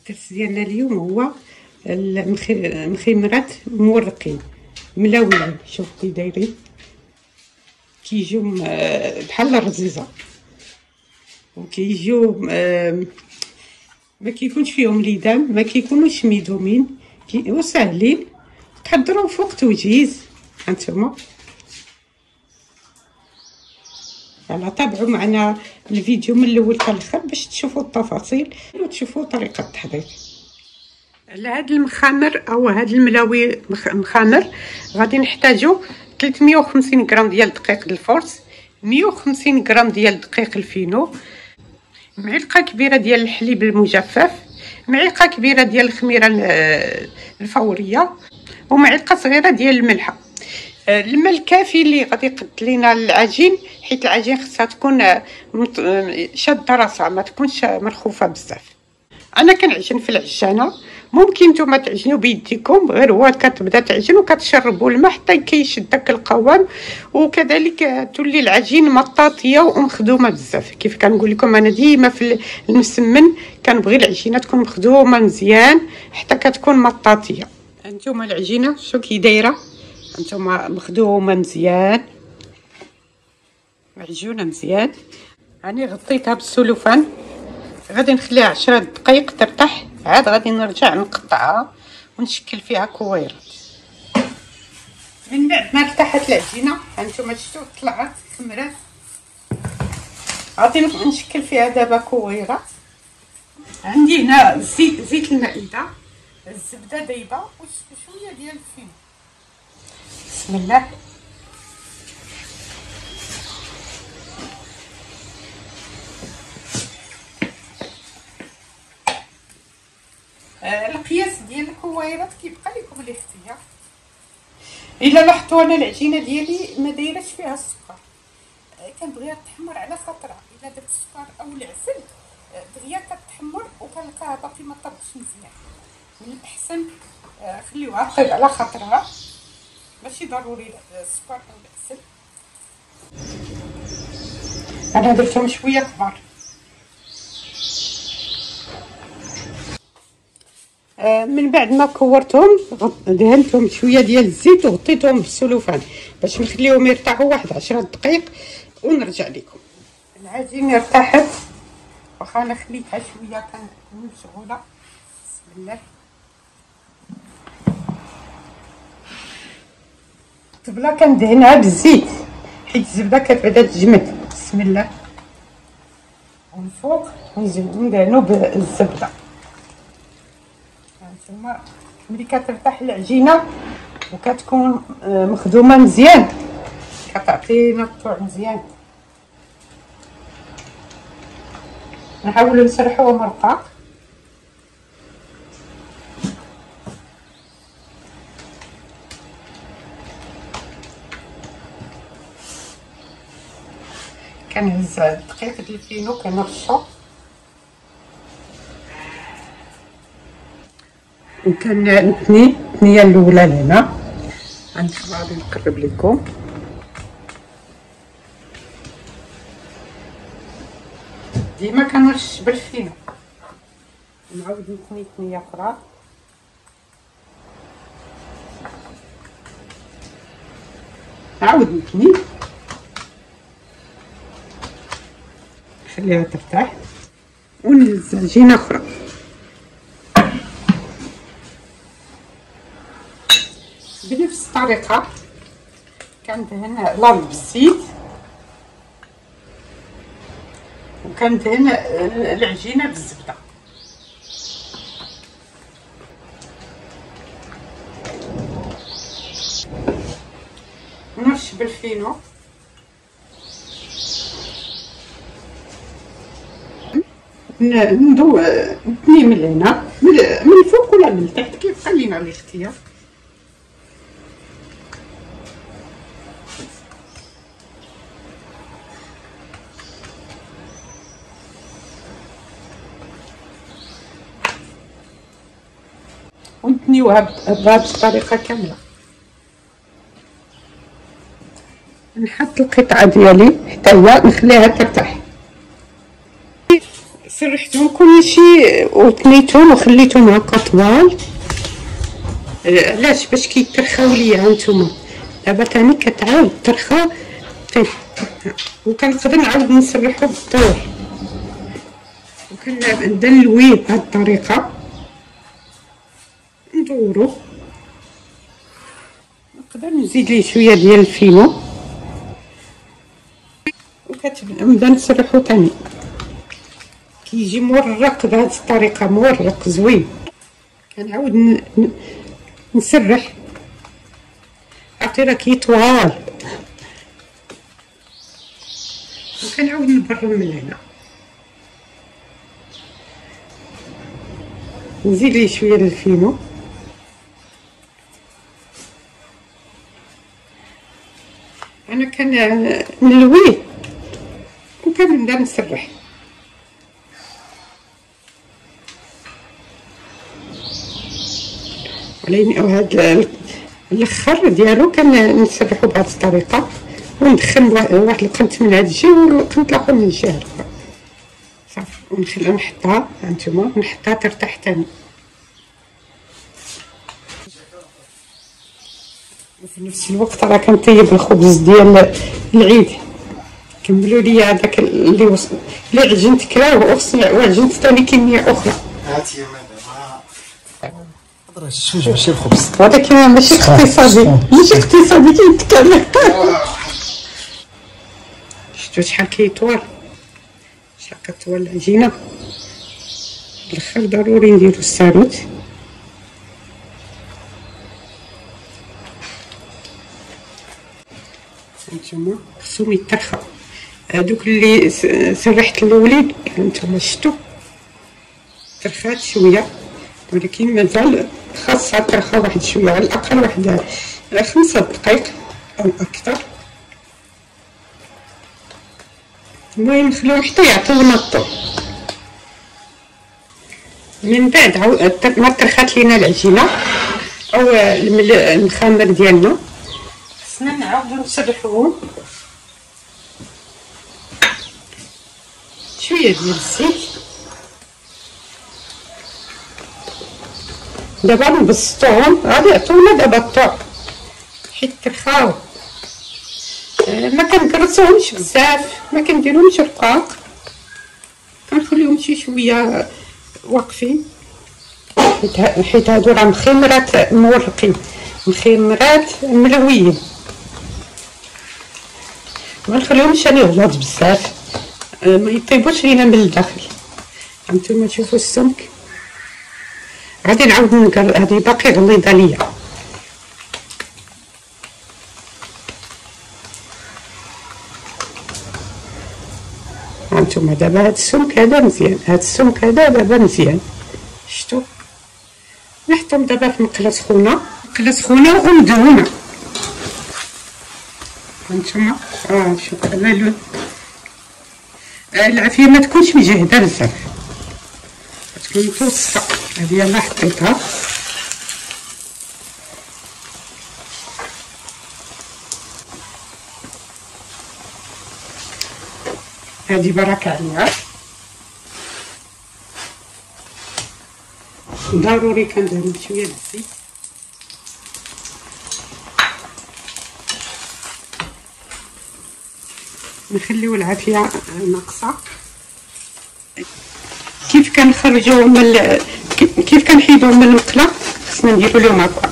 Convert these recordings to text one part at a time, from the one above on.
الدرس ديالنا اليوم هو المخمرات مورقين ملونين. شوف كي دايرين، كيجيو بحال الرزيزه، وكيجيو ما كيكونش فيهم ليدام، ما كيكونوش ميدومين، وساهلين تحضروا في وقت وجيز. هانتوما يلا تابعوا معنا الفيديو من الاول حتى الاخر باش تشوفوا التفاصيل وتشوفوا طريقه التحضير. لهاد المخامر او هاد الملاوي مخامر غادي نحتاجو 350 غرام ديال دقيق الفورس، 150 غرام ديال دقيق الفينو، معلقه كبيره ديال الحليب المجفف، معلقه كبيره ديال الخميره الفوريه، ومعلقه صغيره ديال الملح. الماء الكافي اللي غادي يقد لينا العجين، حيت العجين خصها تكون شاده راسها، ما تكونش مرخوفه بزاف. انا كنعجن في العجانه، ممكن نتوما تعجنوا بيديكم، غير هو كتبدا تعجن وكتشربوا الماء حتى كيشد داك القوام، وكذلك تولي العجين مطاطيه ومخدومه بزاف. كيف كنقول لكم انا ديما في المسمن كنبغي العجينه تكون مخدومه مزيان حتى كتكون مطاطيه. هانتوما العجينه شو كي دايره، هانتوما مخدومه مزيان، معجونه مزيان. راني غطيتها بالسلوفان، غادي نخليها 10 دقائق ترتاح، عاد غادي نرجع نقطعها ونشكل فيها كويرات. من بعد ما ارتاحت العجينه، هانتوما شفتوا طلعت خمرات، غادي نشكل فيها دابا كويرات. عندي هنا زيت المائده، الزبده دايبه وشويه ديال الفينو. بسم الله. القياس ديال الكويرات كيبقى لكم الاختيار. الا لاحظتوا انا العجينه ديالي ما دايرهش فيها السكر، كنبغيها تحمر على خاطرها. الا درت السكر او العسل دغيا كتحمر وكنلقاها باقي ما طابتش مزيان. من الاحسن خليوها طيب على خاطرها، ماشي ضروري السكر او العسل. انا درتهم شويه كبار. من بعد ما كورتهم دهنتهم شويه ديال الزيت وغطيتهم بالسلوفان باش نخليهم يرتاحوا واحد 10 دقائق ونرجع لكم. العجينه ارتاحت، واخا انا خليتها شويه كانت مشغوله. بسم الله. الطبله كندهنها بالزيت حيت الزبده كتبدا تجمد. بسم الله. ومن فوق ندهنو بالزبده. هانتوما ملي كترتاح العجينه وكتكون مخدومه مزيان كتعطينا الطعم مزيان. نحاولوا نسرحوها مرقه. كنهز دقيق ديال الفينو كنرشو، وكنثني الثنيه الاولى لهنا. غادي نقرب لكم. ديما كنرش بالفينو، نعاود نثني ثنيه اخرى. نعاود نثني، نخليها ترتاح ونهز عجينه اخرى. بنفس الطريقه كندهن لارد بالزيت وكندهن العجينه بالزبده. نرش بالفينو، ندو نثني من هنا من الفوق ولا من التحت كيف خلينا الاختيار. ونثنيوها بهذه الطريقه كامله. نحط القطعه ديالي حتى هي نخليها ترتاح. سرحت كلشي وتنيتهم وخليتهم هكا طوال. علاش؟ باش كيترخاو ليا. هانتوما دابا تاني كتعاود ترخى وكنقدر نعاود نسرحو بالدور، وكنبدا نلويه بهاد الطريقه، ندورو. نقدر نزيد ليه شويه ديال الفينو وكنبدا نسرحو تاني. كيجي مورق بهاد الطريقه، مورق زوين. كنعاود نسرح، عرفتي راه كيطوال، وكنعاود نبرم من هنا، نزيد ليه شويه ديال الفينو. انا كنلويه وكنبدا نسرح. ولكن هاد الاخر ديالو كنسرحو بهاد الطريقه، وندخل واحد القنت من هاد الجهه والقنت الاخر من الجهه الاخرى صافي، ونخليها نحطها. هانتوما نحطها ترتاح تاني. وفي نفس الوقت راه كنطيب الخبز ديال العيد. كملوا لي هذاك اللي وصل، اللي عجنت كلاوه وعجنت ثاني كميه اخرى. هاتي يا مدام هضره الشوج ماشي الخبز، ولكن ماشي اقتصادي، ماشي اقتصادي كيتكلم. شفتوا شحال كيطول، شحال كطول العجينه. الاخر ضروري نديرو الساروت. هانتوما خصهم يترخاو. هادوك اللي سرحت الوليد هانتوما شفتوا ترخات شويه، ولكن مازال خاصها ترخى واحد شويه، على الاقل واحد 5 دقائق او اكثر. المهم نخليهم حتى يعطيو نطو. من بعد ما ترخات لينا العجينه او المخامر ديالنا، خصنا نعاودو نسرحوهم شويه ديال الزيت. دابا نبسطوهم، غادي يعطونا دابا الطعم حيت ترخاو. ما كنقرصوهمش بزاف، ما كنديرهمش رقاق، كنخليهم شي شويه واقفين، حيت هادو راه مخمرات مورقين، مخمرات ملويين. ما نخليهمش راني غلاض بزاف، ما يطيبوش لينا من الداخل. هانتوما تشوفوا السمك. غادي نعاود نقر، هادي باقي غليظه ليا. هانتوما دابا هاد السمك هذا مزيان، هاد السمك هذا دابا مزيان. شفتوا؟ نحطهم دابا في مقله سخونه، مقله سخونه ومدهونه. هانتوما شوفوا على اللون. العافيه ما تكونش مجهده بزاف، تكون متوسطه. هذه يلاه حطيتها. هذه بركه عليها. ضروري كنديرو شويه الزيت. نخليو العافيه ناقصه. كيف كنخرجوهم من كيف كنحيدوهم من المقله، خصنا نديرو لهم هكا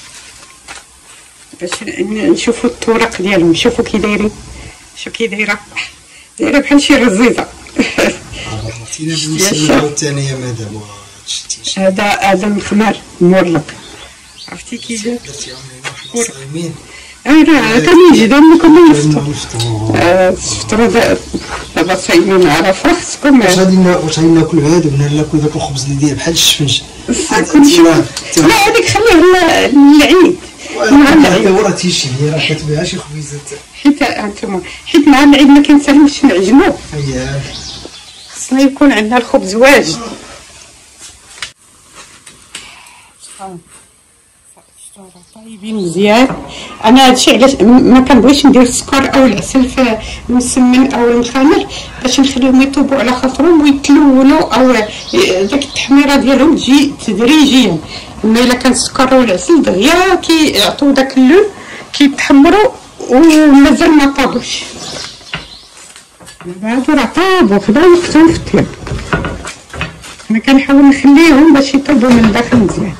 باش نشوفوا الطرق ديالهم. شوفوا كي دايرين، شوف كي دايره بحال شي رزيزه. عرفتينا بالمسمى الثاني يا مدام. هذا مخمر مورلق، عرفتي كي داير. صايمين راه كنوجدهم كنا نفطروا. الفطور دابا صايمين عرفه. خصكم واش غادي ناكل هذا ولا ناكل داك الخبز اللي داير بحال الشفنج؟ لا هذيك خليه للعيد. مع العيد راه تيجي هي راه كتبيع شي خبيزات. حيت هانتوما حيت مع العيد ما كنسالوش نعجنوه. اييه خصنا يكون عندنا الخبز واجد. طيبين مزيان. انا هادشي علاش ما كنبغيش ندير السكر او العسل في المسمن او المخمر باش نخليهم يطيبوا على خاطرهم ويتلونوا، او داك التحميره ديالهم تجي تدريجيا. اما الا كان السكر والعسل دغيا كيعطيو داك اللون كيتحمروا ومازال ما طابوش. دابا هادو راه طابو خداو وقتهم في الطياب. انا كنحاول نخليهم باش يطيبوا من الداخل مزيان.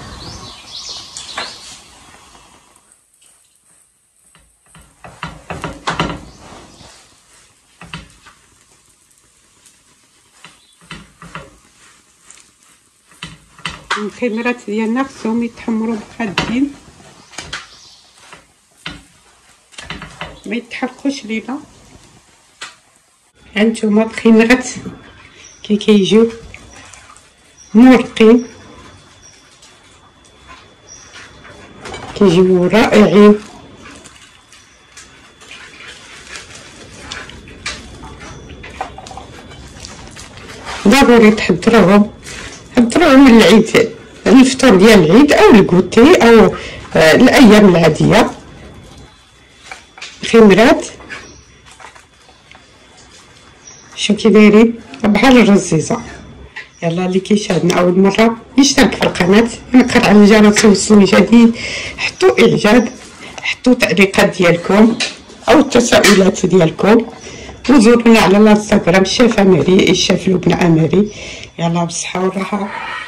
المخمرات ديالنا خصهم يتحمروا بحدين، ما يتحرقوش لينا. هانتوما الخمرات كي كيجيو مورقين كيجيو رائعين. ضروري تحضروهم من العيد، الفطور ديال العيد او الكوتي او الايام العاديه. خمرات شو كي دايرين بحال الرزيزه. يلا اللي كيشاهدنا اول مره يشترك في القناه، ينقر على الجرس يوصلوا جديد، حطوا اعجاب، حطوا تعليقات ديالكم او التساؤلات ديالكم، وزورونا على الانستغرام الشيف اماري، الشيف لبنى اماري. يلا بالصحه والراحه.